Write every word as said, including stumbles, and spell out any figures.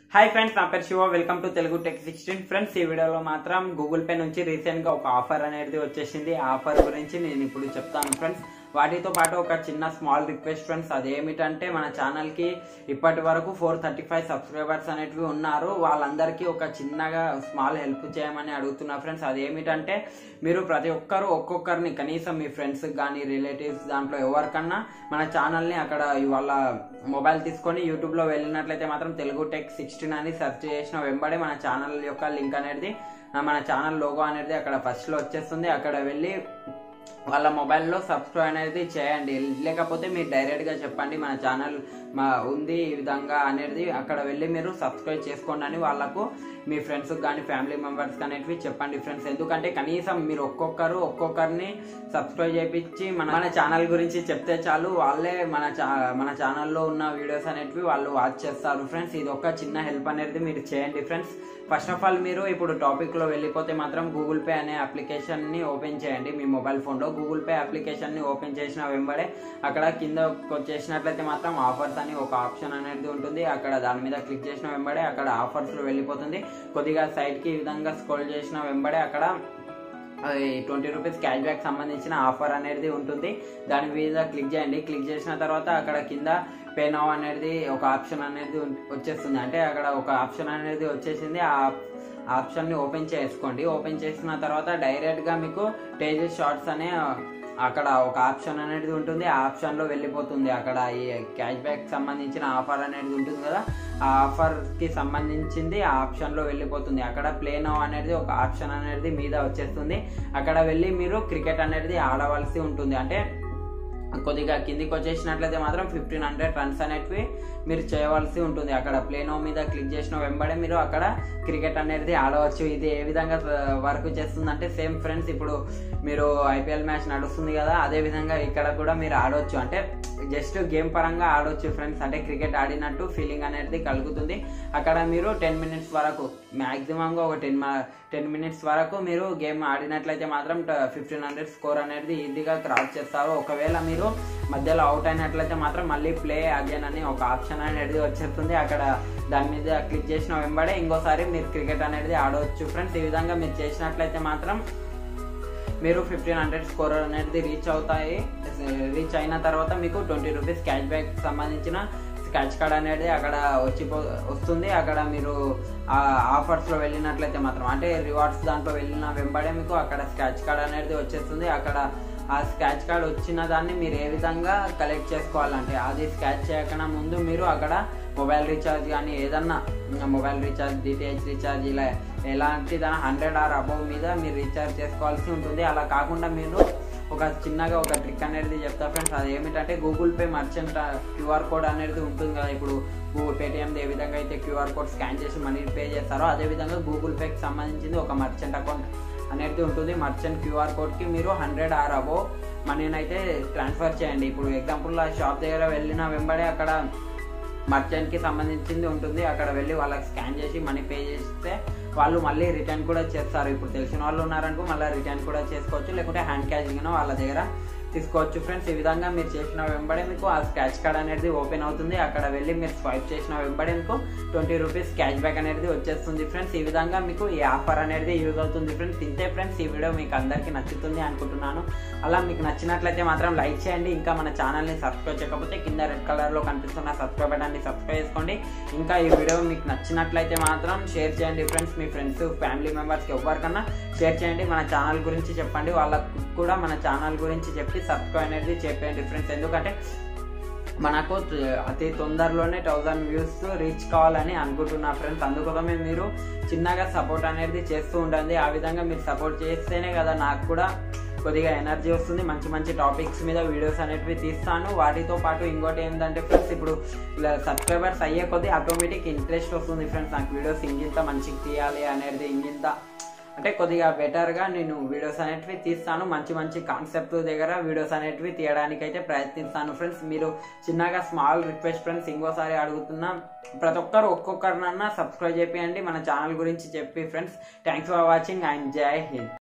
Hi friends, నా పేరు Shiva. Welcome to Telugu tech sixteen. Friends, ఈ వీడియోలో మాత్రం గూగుల్ పే నుంచి రీసెంట్ గా ఒక ఆఫర్ అనేది వచ్చేసింది. ఆ ఆఫర్ గురించి నేను ఇప్పుడు చెప్తాను ఫ్రెండ్స్. వాటితో పాటు ఒక చిన్న స్మాల్ రిక్వెస్ట్ ఫ్రెండ్స్, అదేమిటంటే మన ఛానల్ కి ఇప్పటి వరకు ఫోర్ థర్టీ ఫైవ్ సబ్స్క్రైబర్స్ అనేటివి ఉన్నారు. వాళ్ళందరికీ ఒక చిన్నగా స్మాల్ హెల్ప్ చేయమని అడుగుతున్నా ఫ్రెండ్స్. అదేమిటంటే మీరు ప్రతి ఒక్కరు ఒక్కొక్కరిని కనీసం మీ ఫ్రెండ్స్ కానీ రిలేటివ్స్ దాంట్లో ఎవరికన్నా మన ఛానల్ని అక్కడ వాళ్ళ మొబైల్ తీసుకొని యూట్యూబ్ లో వెళ్ళినట్లయితే మాత్రం తెలుగు టెక్ సిక్స్టీన్ అని సెర్చ్ చేసిన వెంబడే మన ఛానల్ యొక్క లింక్ అనేది, మన ఛానల్ లోగో అనేది అక్కడ ఫస్ట్ లో వచ్చేస్తుంది. అక్కడ వెళ్ళి వాళ్ళ మొబైల్లో సబ్స్క్రైబ్ అనేది చేయండి. లేకపోతే మీరు డైరెక్ట్ గా చెప్పండి మన ఛానల్ మా ఉంది ఈ విధంగా అనేది, అక్కడ వెళ్ళి మీరు సబ్స్క్రైబ్ చేసుకోండి అని వాళ్ళకు మీ ఫ్రెండ్స్ కానీ ఫ్యామిలీ మెంబర్స్ అనేటివి చెప్పండి ఫ్రెండ్స్. ఎందుకంటే కనీసం మీరు ఒక్కొక్కరు ఒక్కొక్కరిని సబ్స్క్రైబ్ చేయించి మన మన ఛానల్ గురించి చెప్తే చాలు, వాళ్ళే మన మన ఛానల్లో ఉన్న వీడియోస్ అనేటివి వాళ్ళు వాచ్ చేస్తారు ఫ్రెండ్స్. ఇది ఒక చిన్న హెల్ప్ అనేది మీరు చేయండి ఫ్రెండ్స్. ఫస్ట్ ఆఫ్ ఆల్ మీరు ఇప్పుడు టాపిక్ లో వెళ్ళిపోతే మాత్రం గూగుల్ పే అనే అప్లికేషన్ ని ఓపెన్ చేయండి మీ మొబైల్ ఫోన్ లో. గూగుల్ పే అప్లికేషన్ ని ఓపెన్ చేసిన వెంబడే అక్కడ కింద వచ్చేసినట్లయితే మాత్రం ఆఫర్స్ అని ఒక ఆప్షన్ అనేది ఉంటుంది. అక్కడ దాని మీద క్లిక్ చేసిన వెంబడే అక్కడ ఆఫర్స్ లో వెళ్ళిపోతుంది. కొద్దిగా సైడ్ కి ఈ విధంగా స్క్రోల్ చేసిన వెంబడే అక్కడ ట్వంటీ రూపీస్ క్యాష్ బ్యాక్ సంబంధించిన ఆఫర్ అనేది ఉంటుంది. దాని మీద క్లిక్ చేయండి. క్లిక్ చేసిన తర్వాత అక్కడ కింద పే నౌ అనేది ఒక ఆప్షన్ అనేది వచ్చేస్తుంది. అంటే అక్కడ ఒక ఆప్షన్ అనేది వచ్చేసింది. ఆ ఆప్షన్ ని ఓపెన్ చేసుకోండి. ఓపెన్ చేసిన తర్వాత డైరెక్ట్ గా మీకు టేజెస్ షార్ట్స్ అనే అక్కడ ఒక ఆప్షన్ అనేది ఉంటుంది. ఆ ఆప్షన్ లో వెళ్ళిపోతుంది. అక్కడ ఈ క్యాష్ బ్యాక్ సంబంధించిన ఆఫర్ అనేది ఉంటుంది కదా, ఆ ఆఫర్ కి సంబంధించింది ఆ ఆప్షన్ లో వెళ్ళిపోతుంది. అక్కడ ప్లే నౌ అనేది ఒక ఆప్షన్ అనేది మీద వచ్చేస్తుంది. అక్కడ వెళ్ళి మీరు క్రికెట్ అనేది ఆడవలసి ఉంటుంది. అంటే కొద్దిగా కిందికి వచ్చేసినట్లయితే మాత్రం ఫిఫ్టీన్ హండ్రెడ్ రన్స్ అనేటివి మీరు చేయవలసి ఉంటుంది. అక్కడ ప్లే నౌ మీద క్లిక్ చేసిన వెంబడే మీరు అక్కడ క్రికెట్ అనేది ఆడవచ్చు. ఇది ఏ విధంగా వర్క్ చేస్తుంది అంటే సేమ్ ఫ్రెండ్స్, ఇప్పుడు మీరు ఐపీఎల్ మ్యాచ్ నడుస్తుంది కదా, అదే విధంగా ఇక్కడ కూడా మీరు ఆడవచ్చు. అంటే జస్ట్ గేమ్ పరంగా ఆడవచ్చు ఫ్రెండ్స్. అంటే క్రికెట్ ఆడినట్టు ఫీలింగ్ అనేది కలుగుతుంది. అక్కడ మీరు టెన్ మినిట్స్ వరకు మాక్సిమం గా ఒక టెన్ టెన్ మినిట్స్ వరకు మీరు గేమ్ ఆడినట్లయితే మాత్రం ఫిఫ్టీన్ హండ్రెడ్ స్కోర్ అనేది ఈజీగా క్రాస్ చేస్తారు. ఒకవేళ మీరు మధ్యలో అవుట్ అయినట్లయితే మాత్రం మళ్ళీ ప్లే అగైన్ అని ఒక ఆప్షన్ అనేది వచ్చేస్తుంది. అక్కడ దాని మీద క్లిక్ చేసిన వెంబడే ఇంకోసారి మీరు క్రికెట్ అనేది ఆడవచ్చు ఫ్రెండ్స్. ఈ విధంగా మీరు చేసినట్లయితే మాత్రం మీరు ఫిఫ్టీన్ హండ్రెడ్ స్కోర్ అనేది రీచ్ అవుతాయి. రీచ్ అయిన తర్వాత మీకు ట్వంటీ రూపీస్ క్యాష్ బ్యాక్ సంబంధించిన స్క్రాచ్ కార్డ్ అనేది అక్కడ వచ్చి వస్తుంది. అక్కడ మీరు ఆ ఆఫర్స్ లో వెళ్ళినట్లయితే మాత్రం అంటే రివార్డ్స్ దాంట్లో వెళ్ళిన వెంబడే మీకు అక్కడ స్క్రాచ్ కార్డ్ అనేది వచ్చేస్తుంది. అక్కడ ఆ స్క్రాచ్ కార్డ్ వచ్చిన దాన్ని మీరు ఏ విధంగా కలెక్ట్ చేసుకోవాలంటే అది స్క్రాచ్ చేయకుండా ముందు మీరు అక్కడ మొబైల్ రీఛార్జ్ కానీ ఏదన్నా మొబైల్ రీఛార్జ్ డిటిహెచ్ రీఛార్జ్ ఇలా ఎలాంటి దాని హండ్రెడ్ ఆర్ అబౌవ్ మీద మీరు రీఛార్జ్ చేసుకోవాల్సి ఉంటుంది. అలా కాకుండా మీరు ఒక చిన్నగా ఒక ట్రిక్ అనేది చెప్తా ఫ్రెండ్స్. అది ఏమిటంటే Google Pay merchant QR code అనేది ఉంటుంది కదా, ఇప్పుడు గూగుల్ పేటిఎం ఏ విధంగా అయితే క్యూఆర్ కోడ్ స్కాన్ చేసి మనీ పే చేస్తారో అదే విధంగా గూగుల్ పేకి సంబంధించింది ఒక మర్చెంట్ అకౌంట్ అనేది ఉంటుంది. మర్చెంట్ క్యూఆర్ కోడ్ కి మీరు హండ్రెడ్ ఆర్ అబౌవ్ మనీని అయితే ట్రాన్స్ఫర్ చేయండి. ఇప్పుడు ఎగ్జాంపుల్ ఆ షాప్ దగ్గర వెళ్ళిన వెంబడే అక్కడ మర్చెంట్ కి సంబంధించింది ఉంటుంది. అక్కడ వెళ్ళి వాళ్ళకి స్కాన్ చేసి మనీ పే చేస్తే వాళ్ళు మళ్ళీ రిటర్న్ కూడా చేస్తారు. ఇప్పుడు తెలిసిన వాళ్ళు ఉన్నారనుకో మళ్ళీ రిటర్న్ కూడా చేసుకోవచ్చు, లేకుంటే హ్యాండ్ క్యాష్ గా వాళ్ళ దగ్గర తీసుకోవచ్చు ఫ్రెండ్స్. ఈ విధంగా మీరు చేసిన వెంబడే మీకు ఆ స్క్రాచ్ కార్డ్ అనేది ఓపెన్ అవుతుంది. అక్కడ వెళ్ళి మీరు స్వైప్ చేసిన వెంబడే మీకు ట్వంటీ రూపీస్ క్యాష్ బ్యాక్ అనేది వచ్చేస్తుంది ఫ్రెండ్స్. ఈ విధంగా మీకు ఈ ఆఫర్ అనేది యూజ్ అవుతుంది ఫ్రెండ్స్. ఇంతే ఫ్రెండ్స్, ఈ వీడియో మీకు అందరికీ నచ్చుతుంది అనుకుంటున్నాను. అలా మీకు నచ్చినట్లయితే మాత్రం లైక్ చేయండి. ఇంకా మన ఛానల్ని సబ్స్క్రైబ్ చేయకపోతే కింద రెడ్ కలర్ లో కనిపిస్తున్న సబ్స్క్రైబ్ బటన్ని సబ్స్క్రైబ్ చేసుకోండి. ఇంకా ఈ వీడియో మీకు నచ్చినట్లయితే మాత్రం షేర్ చేయండి ఫ్రెండ్స్. మీ ఫ్రెండ్స్ ఫ్యామిలీ మెంబర్స్కి ఎవరికన్నా షేర్ చేయండి. మన ఛానల్ గురించి చెప్పండి, వాళ్ళకు కూడా మన ఛానల్ గురించి చెప్పి సబ్స్క్రైబ్ అనేది చెప్పండి ఫ్రెండ్స్. ఎందుకంటే మనకు అతి తొందరలోనే థౌసండ్ వ్యూస్ రీచ్ కావాలని అనుకుంటున్నా ఫ్రెండ్స్. అందుకోసమే మీరు చిన్నగా సపోర్ట్ అనేది చేస్తూ ఉండండి. ఆ విధంగా మీరు సపోర్ట్ చేస్తేనే కదా నాకు కూడా కొద్దిగా ఎనర్జీ వస్తుంది. మంచి మంచి టాపిక్స్ మీద వీడియోస్ అనేటివి తీస్తాను. వాటితో పాటు ఇంకోటి ఏంటంటే ఫ్రెండ్స్, ఇప్పుడు ఇలా సబ్స్క్రైబర్స్ అయ్యే కొద్దీ ఆటోమేటిక్ ఇంట్రెస్ట్ వస్తుంది ఫ్రెండ్స్. నాకు వీడియోస్ ఇంకింత మంచిగా తీయాలి అనేది, ఇంకింత అంటే కొద్దిగా బెటర్గా నేను వీడియోస్ అనేటివి తీస్తాను. మంచి మంచి కాన్సెప్ట్ దగ్గర వీడియోస్ అనేటివి తీయడానికి అయితే ప్రయత్నిస్తాను ఫ్రెండ్స్. మీరు చిన్నగా స్మాల్ రిక్వెస్ట్ ఫ్రెండ్స్, ఇంకోసారి అడుగుతున్నా, ప్రతి ఒక్కరు ఒక్కొక్కరినన్నా సబ్స్క్రైబ్ చేయండి మన ఛానల్ గురించి చెప్పి friends. Thanks for watching and జై హింద్.